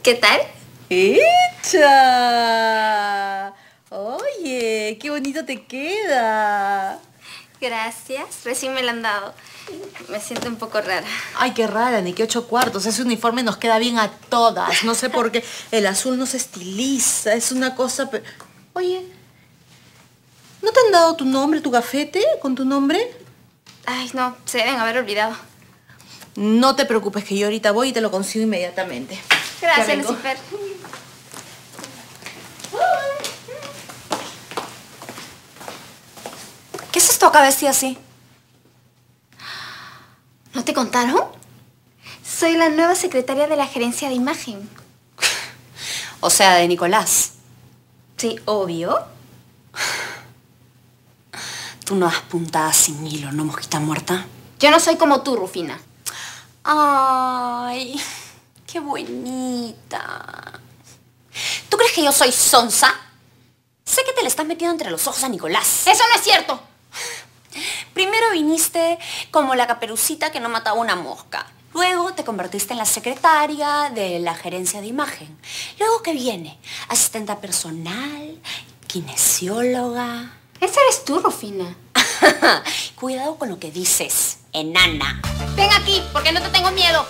¿Qué tal? ¡Hecha! Oye, qué bonito te queda. Gracias. Recién me la han dado. Me siento un poco rara. Ay, qué rara, ni qué 8 cuartos. Ese uniforme nos queda bien a todas. No sé por qué. El azul no se estiliza. Es una cosa... Oye, ¿no te han dado tu nombre, tu gafete con tu nombre? Ay, no. Se deben haber olvidado. No te preocupes, que yo ahorita voy y te lo consigo inmediatamente. Gracias, Lucifer. ¿Qué es esto acá vestida así? ¿No te contaron? Soy la nueva secretaria de la gerencia de imagen. O sea, de Nicolás. Sí, obvio. Tú no das puntadas sin hilo, ¿no, mosquita muerta? Yo no soy como tú, Rufina. Ay, qué bonita. ¿Tú crees que yo soy sonsa? Sé que te le estás metiendo entre los ojos a Nicolás. ¡Eso no es cierto! Primero viniste como la caperucita que no mataba una mosca. Luego te convertiste en la secretaria de la gerencia de imagen. Luego, ¿qué viene? Asistenta personal, kinesióloga. Esa eres tú, Rufina. Cuidado con lo que dices, enana. Ven aquí, porque no te tengo miedo.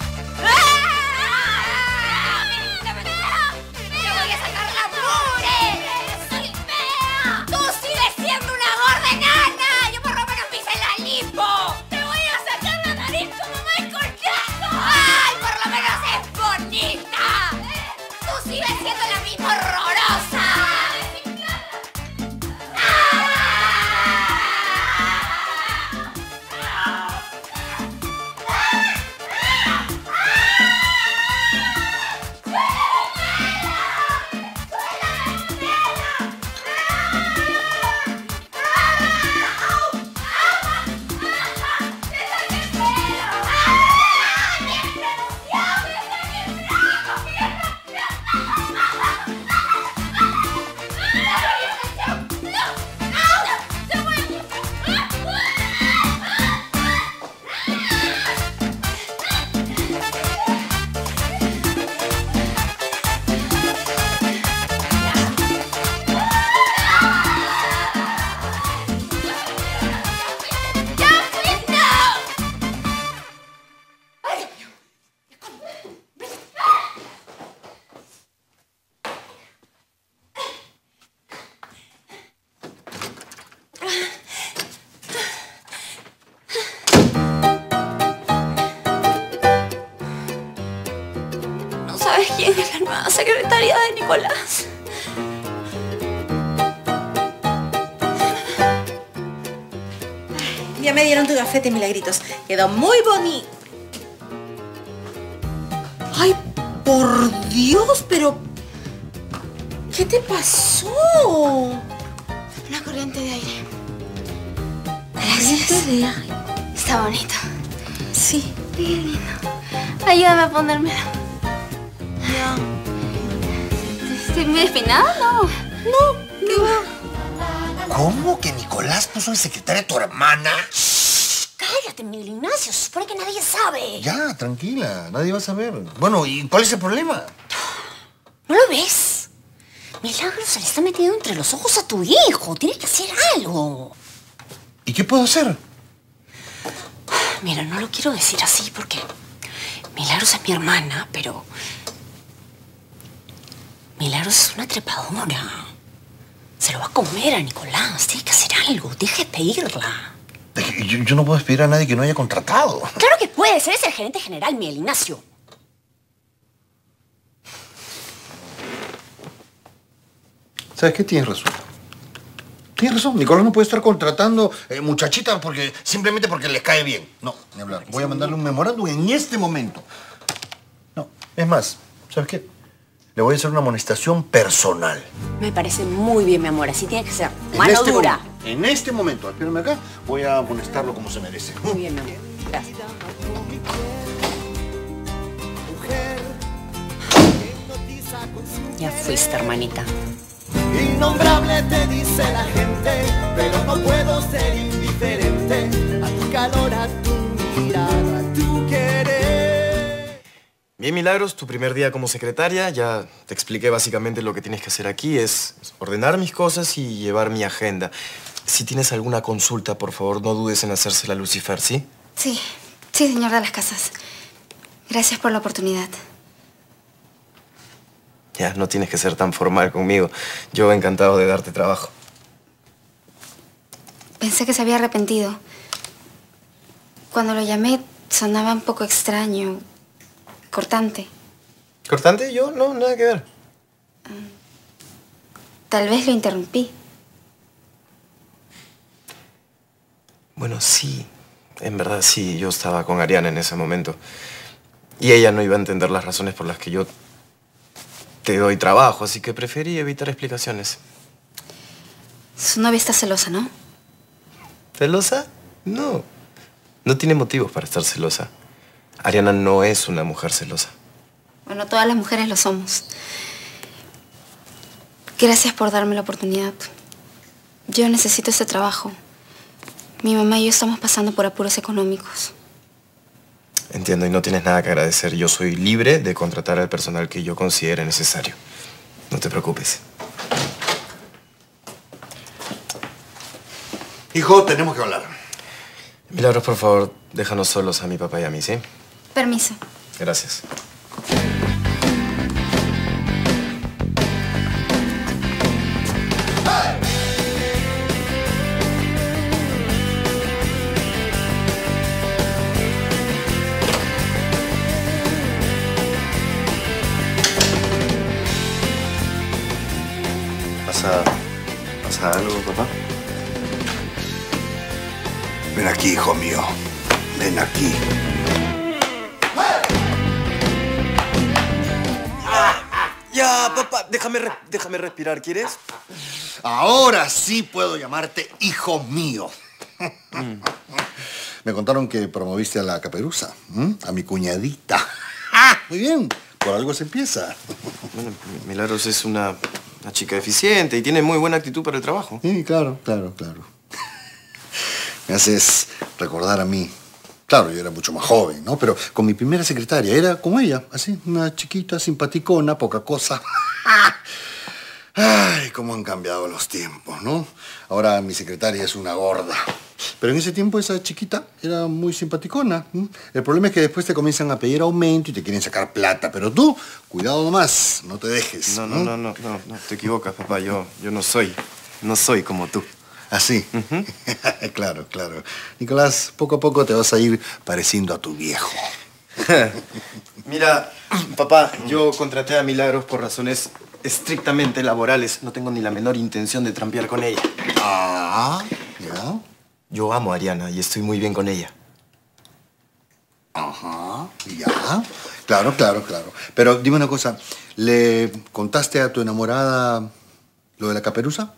¿Sabes quién es la nueva secretaria de Nicolás? Ya me dieron tu gafete, Milagritos. Quedó muy bonito. ¡Ay, por Dios! Pero... ¿qué te pasó? Una corriente de aire. Corriente de aire. Está bonito. Sí. Qué lindo. Ayúdame a ponérmelo. Ya. ¿Estoy muy despeinada? No. No, ¿qué va? ¿Cómo que Nicolás puso de secretaria a tu hermana? Cállate, Miguel Ignacio. Se supone que nadie sabe. Ya, tranquila. Nadie va a saber. Bueno, ¿y cuál es el problema? ¿No lo ves? Milagro se le está metiendo entre los ojos a tu hijo. Tienes que hacer algo. ¿Y qué puedo hacer? Mira, no lo quiero decir así porque Milagros es mi hermana, pero Milagros es una trepadora. Se lo va a comer a Nicolás. Tiene que hacer algo. Deja de pedirla. Yo no puedo despedir a nadie que no haya contratado. Claro que puedes. Eres el gerente general, Miguel Ignacio. ¿Sabes qué? Tienes razón. Tienes razón. Nicolás no puede estar contratando muchachitas simplemente porque les cae bien. No, ni hablar. Voy a mandarle un memorándum en este momento. No, es más, ¿sabes qué? Le voy a hacer una amonestación personal. Me parece muy bien, mi amor. Así tiene que ser. Mano dura. En este momento, espérame acá, voy a amonestarlo como se merece. Muy bien, mi amor. Gracias. Ya fuiste, hermanita. Innombrable te dice la gente, pero no puedo ser indiferente a tu calor, a tu mirada, a tu querer. Bien, Milagros, tu primer día como secretaria. Ya te expliqué básicamente lo que tienes que hacer aquí. Es ordenar mis cosas y llevar mi agenda. Si tienes alguna consulta, por favor, no dudes en hacérsela a Lucifer, ¿sí? Sí, señor de las casas. Gracias por la oportunidad. Ya, no tienes que ser tan formal conmigo. Yo encantado de darte trabajo. Pensé que se había arrepentido. Cuando lo llamé, sonaba un poco extraño, cortante. ¿Cortante? Yo no, nada que ver. Tal vez lo interrumpí. Bueno, sí. En verdad, sí. Yo estaba con Ariana en ese momento. Y ella no iba a entender las razones por las que yo te doy trabajo, así que preferí evitar explicaciones. Su novia está celosa, ¿no? ¿Celosa? No. No tiene motivos para estar celosa. Ariana no es una mujer celosa. Bueno, todas las mujeres lo somos. Gracias por darme la oportunidad. Yo necesito ese trabajo. Mi mamá y yo estamos pasando por apuros económicos. Entiendo, y no tienes nada que agradecer. Yo soy libre de contratar al personal que yo considere necesario. No te preocupes. Hijo, tenemos que hablar. Milagros, por favor, déjanos solos a mi papá y a mí, ¿sí? Permiso. Gracias. ¿Pasa algo, papá? Ven aquí, hijo mío. Ven aquí. Ya, papá, déjame respirar, ¿quieres? Ahora sí puedo llamarte hijo mío. Me contaron que promoviste a la caperuza, a mi cuñadita. Muy bien, por algo se empieza. Bueno, Milagros es una chica eficiente y tiene muy buena actitud para el trabajo. Sí, claro. Me haces recordar a mí. Claro, yo era mucho más joven, ¿no? Pero con mi primera secretaria era como ella, así, una chiquita, simpaticona, poca cosa. Ay, cómo han cambiado los tiempos, ¿no? Ahora mi secretaria es una gorda. Pero en ese tiempo esa chiquita era muy simpaticona. El problema es que después te comienzan a pedir aumento y te quieren sacar plata. Pero tú, cuidado nomás, no te dejes. No, te equivocas, papá. Yo no soy como tú. Así. Claro. Nicolás, poco a poco te vas a ir pareciendo a tu viejo. Mira, papá, yo contraté a Milagros por razones estrictamente laborales. No tengo ni la menor intención de trampear con ella. Ah, ya. Yo amo a Ariana y estoy muy bien con ella. Ajá, ya. Claro. Pero dime una cosa, ¿le contaste a tu enamorada lo de la caperuza?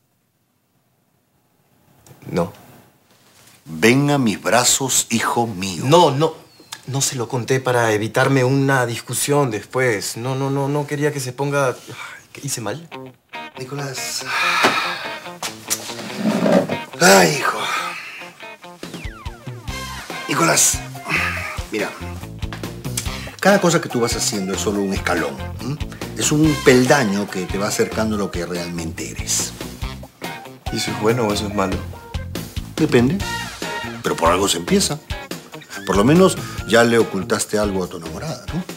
No. Ven a mis brazos, hijo mío. No se lo conté para evitarme una discusión después. No quería que se ponga... ¿Qué hice mal? Nicolás. Ay, hijo. Nicolás, mira. Cada cosa que tú vas haciendo es solo un escalón. Es un peldaño que te va acercando a lo que realmente eres. ¿Y eso es bueno o eso es malo? Depende. Pero por algo se empieza. Por lo menos ya le ocultaste algo a tu enamorada, ¿no?